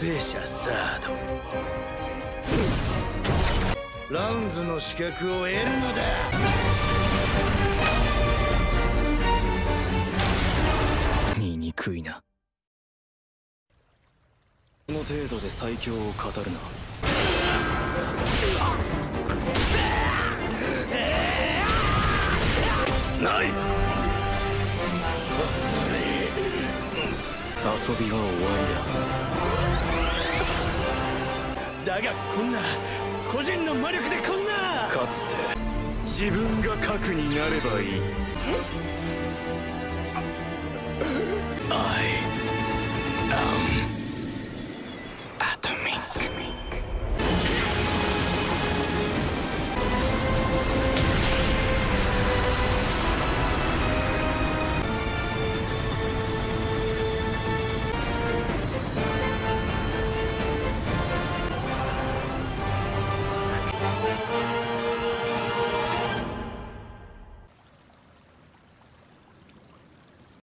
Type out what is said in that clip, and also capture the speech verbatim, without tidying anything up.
生者サードラウンズの資格を得るのだ。醜いな。この程度で最強を語るな。ない。遊びは終わりだ。だがこんな個人の魔力でこんな、かつて自分が核になればいい。I am